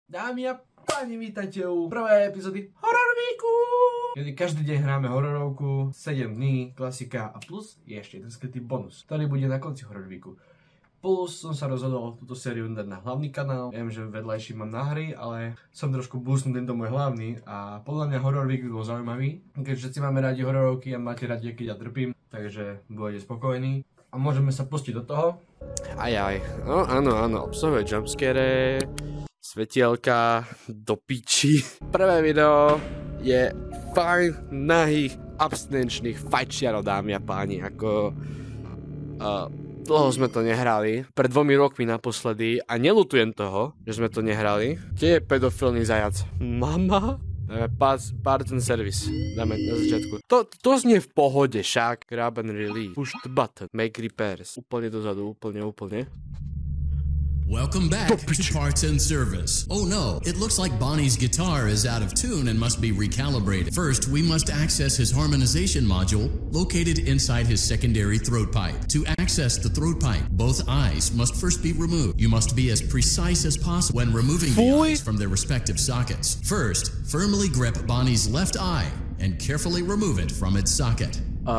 Dámy a páni, vítajte u prvej epizódy Horror Weeku! Kedy každý deň hráme hororovku, 7 dní, klasika a plus je ešte jeden skrytý bonus, ktorý bude na konci Horror Weeku. Plus som sa rozhodol túto sériu dať na hlavný kanál. Viem, že vedľajší mám na hry, ale som trošku boostnul tento môj hlavný a podľa mňa Horror Week by bol zaujímavý. Keď všetci máme radi hororovky a máte radi, keď ja trpím, takže budete spokojní. A môžeme sa pustiť do toho. Ajaj, no áno, obsahuje jumpscare, svetielka, do piči. Prvé video je fajn nahých abstinenčných fajčiarov, dámy a páni, ako... dlho sme to nehrali, pred 2 rokmi naposledy a nelutujem toho, že sme to nehrali. Kde je pedofilný zajac? Mama? Parts and service. Dáme na začiatku. To znie v pohode, však. Grab and release. Push the button. Make repairs. Úplne dozadu, úplne. Welcome back to Parts and Service. Oh no, it looks like Bonnie's guitar is out of tune and must be recalibrated. First, we must access his harmonization module located inside his secondary throat pipe. To access the throat pipe, both eyes must first be removed. You must be as precise as possible when removing the eyes from their respective sockets. First, firmly grip Bonnie's left eye and carefully remove it from its socket.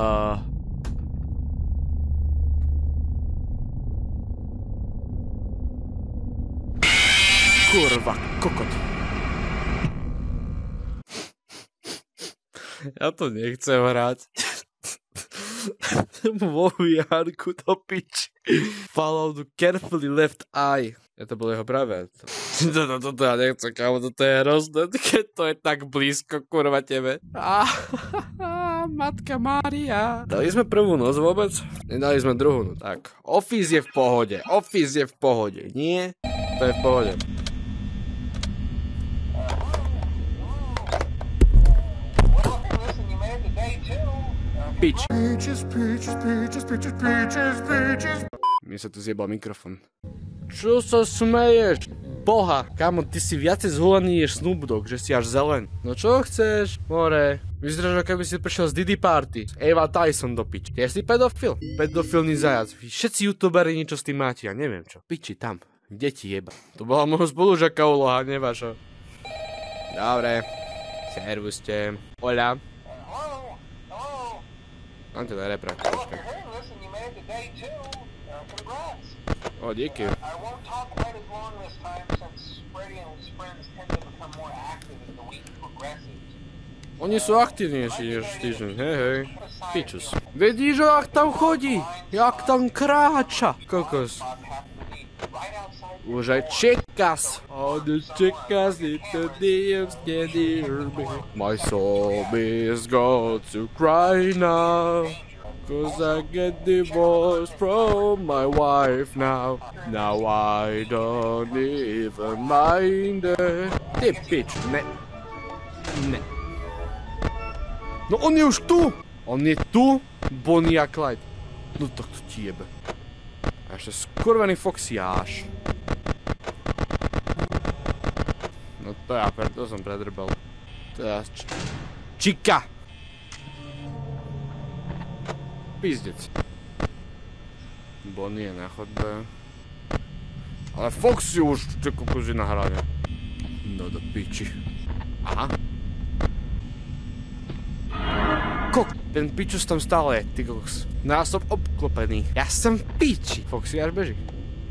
Kurva, kokot. Ja to nechcem hrať. Vo Jarku to pič. Follow the carefully left eye. Ja to bolo jeho pravé. Toto ja nechcem, kámo, toto je hrozné. Keď to je tak blízko, kurva, tebe. Matka Mária. Dali sme prvú noc vôbec? Nedali sme druhú, no tak. Office je v pohode. Nie? To je v pohode. Pič. Mi sa tu zjebal mikrofon. Čo sa smeješ? Boha, kámo, ty si viacej zhulený než Snoop Dogg, že si až zelen. No čo chceš, more? Vyzeráš, ako by si prišiel z Diddy Party. Eva Tyson do piči. Ty si pedofil? Pedofilný zajac. Všetci youtuberi niečo s tým máte, ja neviem čo. Piči tam. Deti jeba. To bola môjho spolužaka úloha, nevašo. Dobre. Servuste. Hola. Mám teda repra. O, díky. Oni sú aktívnejší než týždeň, hej. Pičus. Vidíš, jak tam chodí? Jak tam kráča? Kokos. Už aj čekas. All the čekas into the steady urby. My soul is got to cry now. Cause I get divorced from my wife now. Now I don't even mind it. Ty pič, ne. No on je už tu. On je tu, Bonnie a Clyde. No tak to ti jebe. A ešte skurvený Foxiáš. No to ja, to som predrbal. Teraz Čika! Pizdec. Bonnie je na chodbe. Ale Foxy už kukuži na hrane. No do piči. Aha. Ten pičus tam stále je, ty kokos. No ja som obklopený. Ja som piči. Foxy až beží.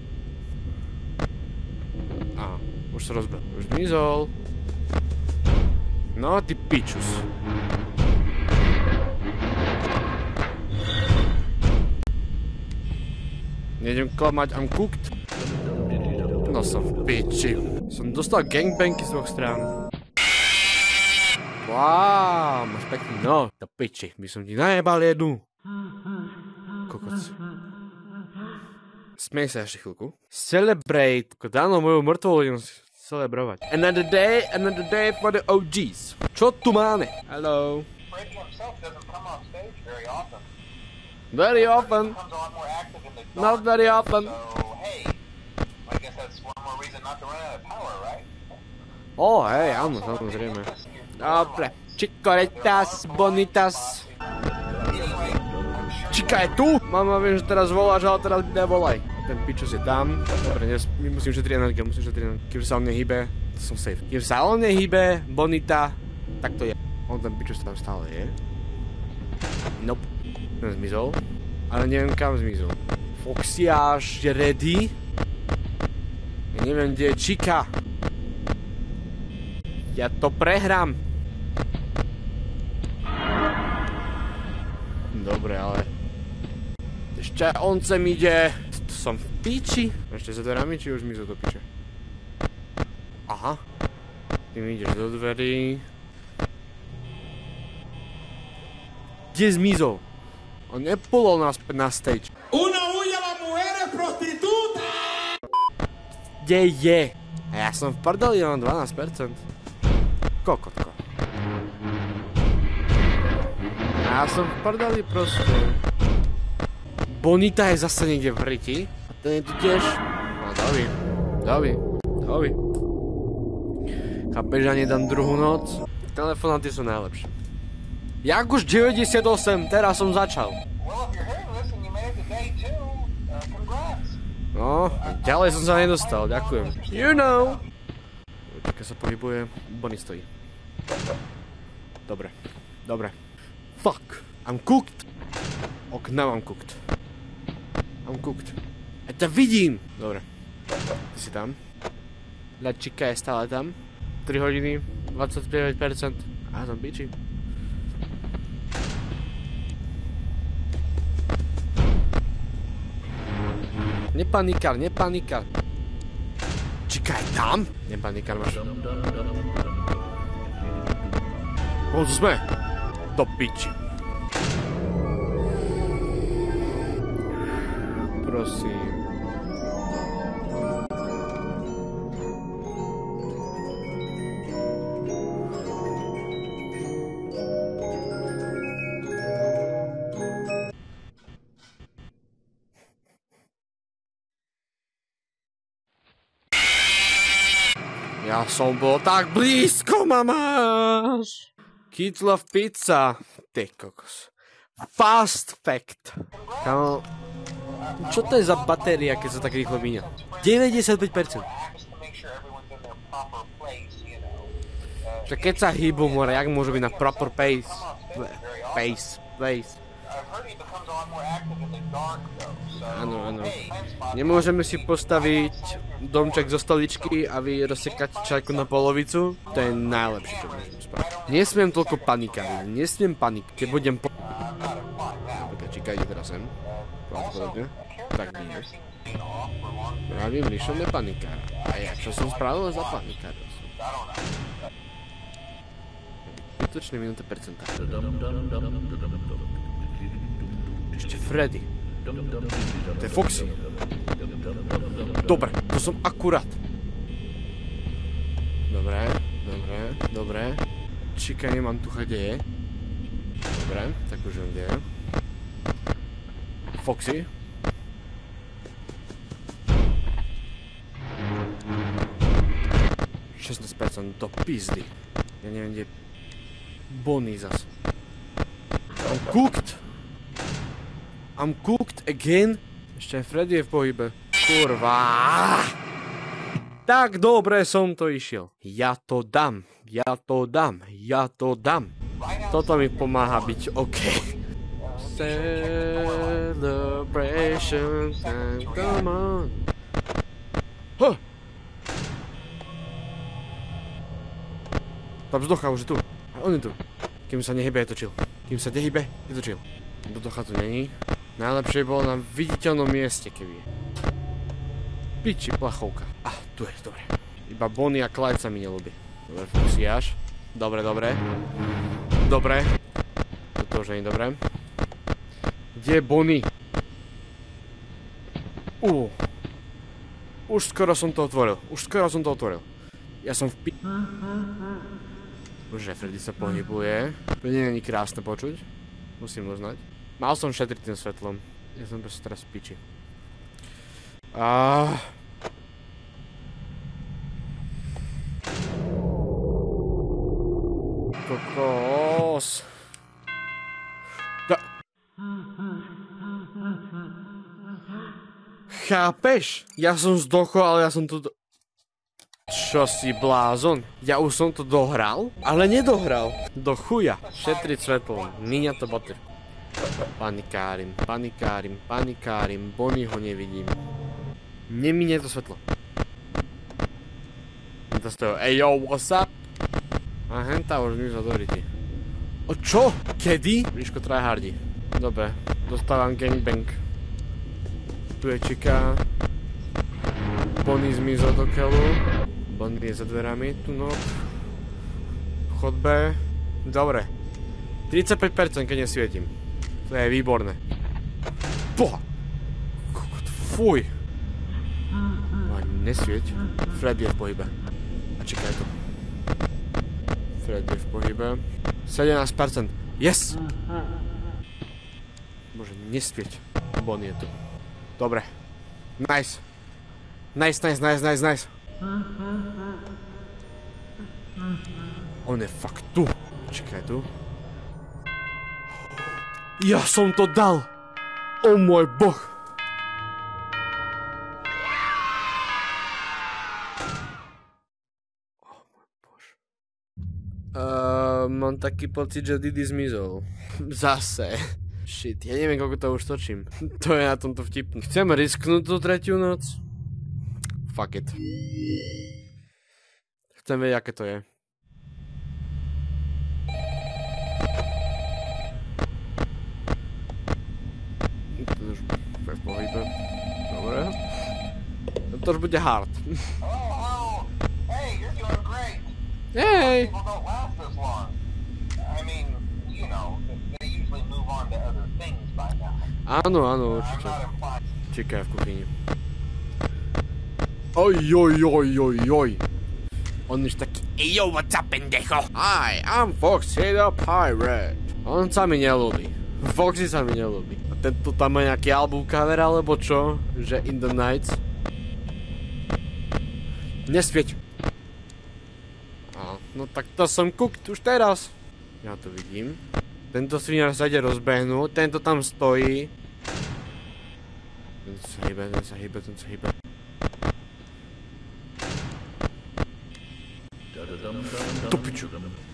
Aha, už sa rozbil. Už zmizol. No, ty pičus. Nejdem klamať, I'm cooked. No som v piči. Som dostal gangbangy z 2 strán. Wow, máš pekný, no, do piči, by som ti najebal jednu. Kokoc. Smej sa ešte chvíľku. Celebrate, ako dáno moju mŕtvolu idem celebrovať. Another day for the OGs. Čo tu máme? Hello. Very often. Not very often. Oh, hej, áno, samozrejme. Dobre, Čikoritas, bonitas. Čika je tu? Mama, viem, že teraz voláš, ale teraz mi nevolaj. Ten pičus je tam. Dobre, musím šetriť energiu, Kým sa on nehybe, to som safe. Kým sa on nehybe, bonita, tak to je. On ten pičus tam stále je. Nope. Ten zmizol. Ale neviem kam zmizol. Foxiáš je ready. Ja neviem, kde je Chica. Ja to prehrám. Dobre, ale... Ešte on sem ide. To som v piči. Ešte za dverami, či už zmizol do piče? Aha. Ty mi ideš do dverí. Kde zmizol? On nepulol naspäť na stage. Una huya la mujer es prostituta! Kde je? A ja som v prdeli, mám 12%. Kokotko. A ja som v prdeli proste. Bonita je zase niekde v riti. A ten je tu tiež. No dovi. Chápeš, že nedám druhú noc? Telefonáty sú najlepšie. Jak už 98, teraz som začal. No, ďalej som sa nedostal, ďakujem. You know. Keď sa pohybuje, Bonnie stojí. Dobre. Fuck, I'm cooked. Ok, now I'm cooked. Ja ťa vidím. Dobre, ty si tam. Lačika je stále tam. 3 hodiny, 29%. A som biči. Nepanikár. Chica je tam? Nepanikár máš. O, tu sme. Do piči. Prosím. Ja som bol tak blízko, mamáš. Kids Love Pizza. Ty kokos. Fast Fact. Kámo, čo to je za batéria, keď sa tak rýchlo míňa? 95%. Že keď sa hýbu, more, jak môžu byť na proper pace? Pace. Áno. Nemôžeme si postaviť domček zo stoličky a vy rozsekať čajku na polovicu? To je najlepšie, čo môžem spraviť. Nesmiem toľko panikáriť, keď budem Čika ide teraz sem. Pravdepodobne. Tak nie. Pravím, Lišo nepanikára. A ja čo som spravil za panikára? Vytočné minúte percentá. Ešte Freddy. To je Foxy. Dobre, to som akurát. Dobre. Čika, nemám tucha, kde je. Dobre, tak už viem, kde je. Foxy. %, do pizdy. Ja neviem, kde je Bonnie zas. I'm cooked again. Ešte aj Freddy je v pohybe. Kurva. Tak dobre som to išiel. Ja to dám. Toto mi pomáha byť OK. Celebration time, come on. Huh. Tá vzducha už je tu. A on je tu. Kým sa nehybe, je to chill. Do vzducha tu není. Najlepšie bolo na viditeľnom mieste, keby je. Piči, plachovka. Tu je, dobre. Iba Bonnie a Clyde sa mi nelúbi. Dobre, Foxiáš. Dobre. Toto už nie je dobré. Kde je Bonnie? Už skoro som to otvoril. Ja som v Bože, Freddy sa pohybuje. To nie je ani krásne počuť. Musím uznať. Mal som šetriť tým svetlom. Ja som proste teraz v piči. Kokos. Chápeš? Ja som zdochol, ale ja som to... Čo si blázon? Ja už som to dohral, ale nedohral. Do chuja. Šetriť svetlo. Míňa to baterku. Panikárim. Bonnie ho nevidím. Nemíňa to svetlo. To stojí. Ej yo, what's up? A henta už mi zadoriti. O čo? Kedy? Blížko tryhardi. Dobre, dostávam gangbang. Tu je čika. Bonnie zmizol do keľu. Bonnie je za dverami, tu no. V chodbe. Dobre. 35%, keď nesvietím. To je výborné. Boha! Kokot, fuj! Ani nesvieť. Fred je v pohybe. A čakaj to. Fred je v pohybe. 17%. Yes! Bože, nesvieť. Bonnie je tu. Dobre. Nice. Nice. On je fakt tu. Čakaj tu. Ja som to dal! O môj boh! O môj bož. Mám taký pocit, že Didi zmizol. Zase. Shit, ja neviem, koľko to už točím. To je na tomto vtipné. Chcem risknúť tú tretiu noc? Fuck it. Chcem vedieť, aké to je. To už je v pohybe. Dobre. To už bude hard. Oh, hey, you're doing great. Hej! People don't last this long. I mean, you know, they usually move on to other things by now. Áno, I'm určite. not implying. Čekaj v kuchyni. Oj. On už taký, ej yo, what's up, pendejo? Hi, I'm Foxy the Pirate. On sa mi nelúbi. Foxy sa mi nelúbi. A tento tam má nejaký album cover, alebo čo? Že In the Nights? Nesvieť. No tak to som cooked už teraz. Ja to vidím. Tento sviňar sa ide rozbehnúť, tento tam stojí. Ten sa hýbe. To piču.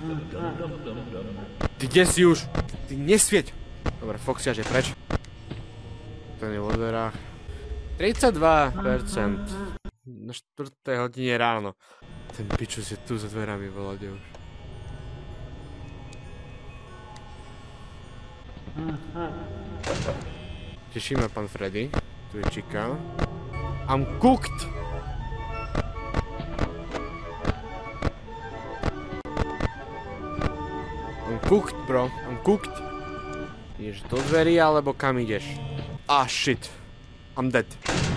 Ty kde si už? Ty nesvieť. Dobre, Foxy až je preč. Ten je vo dverách. 32%. Na 4. hodine ráno. Ten pičus je tu za dverami, volade už. Tešíme, pán Freddy. Tu je čika. I'm cooked! I'm cooked, bro. I'm cooked. Ideš do dverí, alebo kam ideš? Ah, shit. I'm dead.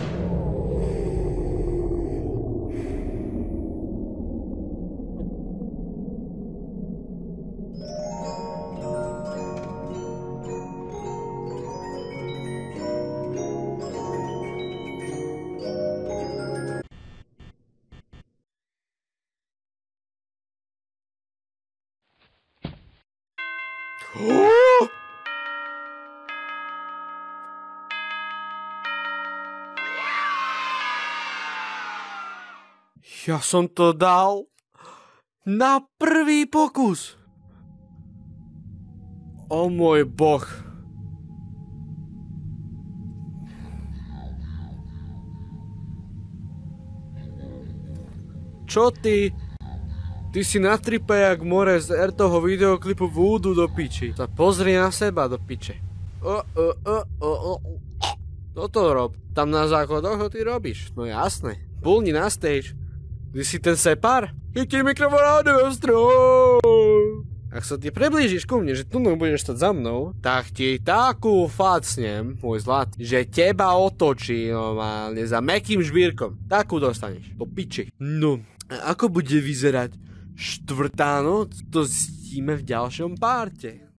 Ja som to dal na prvý pokus. O môj boh. Čo ty? Ty si na tripe jak more z toho videoklipu Voodoo do piči. Sa pozri na seba do piče. Toto rob. Tam na základoch to ty robíš. No jasné. Pulni na stage. Ty si ten separ? Chytí mikrofón rádio stroj. Ak sa ti priblížiš ku mne, že tu budeš stať za mnou, tak ti takú facnem, môj zlat, že teba otočí normálne za mäkkým žvírkom. Takú dostaneš. Do piči. No, a ako bude vyzerať štvrtá noc? To zistíme v ďalšom parte.